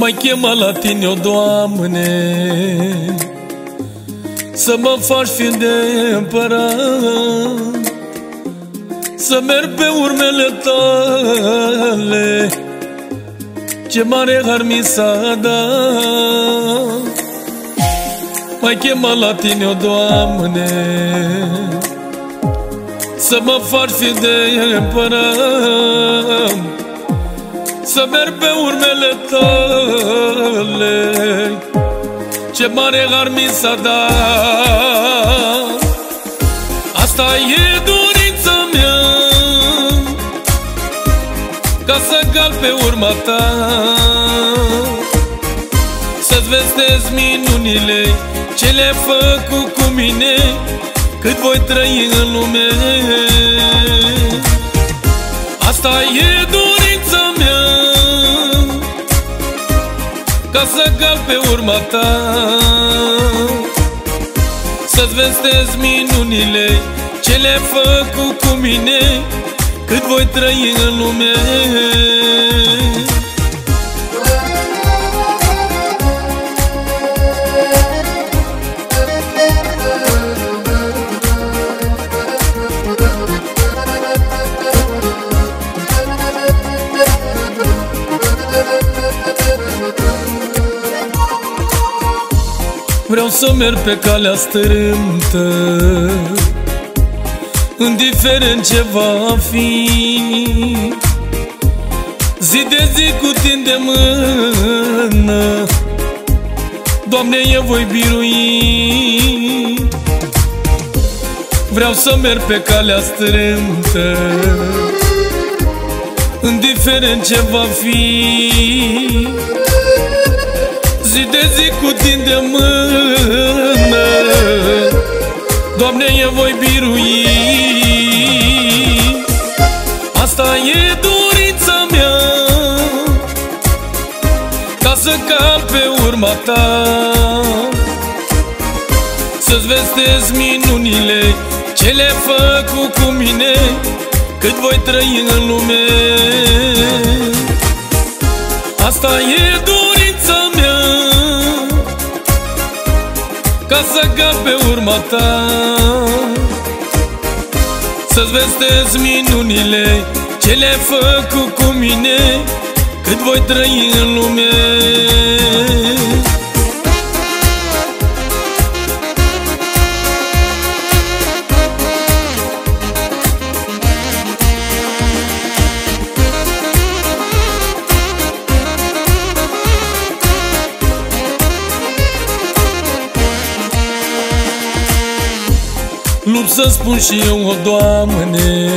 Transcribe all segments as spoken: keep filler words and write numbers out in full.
mai chema la tine, o Doamne, să mă faci fiu de împărat, să merg pe urmele tale. Ce mare har mi s-a dat. Mai chema la tine, o Doamne, să mă faci fiu de împărat, să merg pe urmele tale. Ce mare har mi s-a dat. Asta e dorința mea, ca să cal pe urma ta, să-ți vestesc minunile ce le-ai făcut cu mine, cât voi trăi în lume. Asta e dorința mea, ca să cal pe urma ta, să-ți vestesc minunile ce le-ai făcut cu mine, cât voi trăi în lume. Vreau să merg pe calea strâmtă, indiferent ce va fi, zi de zi cu tine de mână, Doamne, eu voi birui. Vreau să merg pe calea strâmtă, indiferent ce va fi, zi de zi cu tine de mână, Doamne, eu voi birui. Asta e dorința mea, ca să cal pe urma ta, să-ți vestesc minunile ce le-ai făcut cu mine, cât voi trăi în lume. Asta e dorința mea, ca să cal pe urma ta, să-ți vestesc minunile ce le-ai făcut cu mine, cât voi trăi în lume. Lupt să spun și eu, o Doamne,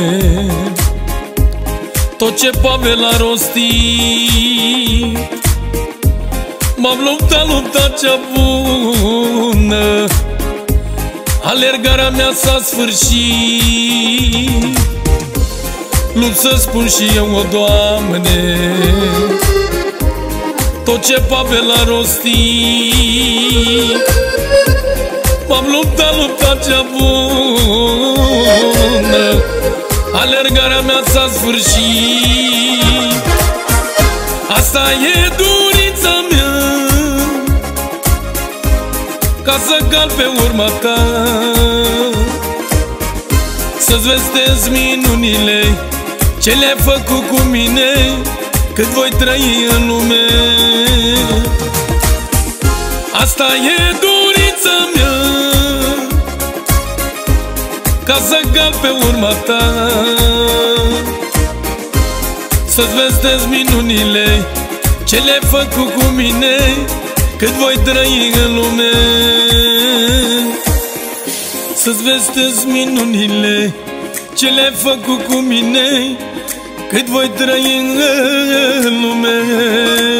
tot ce Pavel a rostit. M-am luptat, luptat cea bună, alergarea mea s-a sfârșit. Lupt să spun și eu, o Doamne, tot ce Pavel a rostit. M-am luptat, luptat cea bună, alergarea mea s-a sfârșit. Asta e dorința mea, ca să cal pe urma ta, să-ți vestesc minunile ce le-ai făcut cu mine, cât voi trăi în lume. Asta e dorința mea, ca să cal pe urma ta, să-ți vestesc minunile ce le-ai făcut cu mine, cât voi trăi în lume. Să-ți vestesc minunile ce le-ai făcut cu mine, cât voi trăi în lume.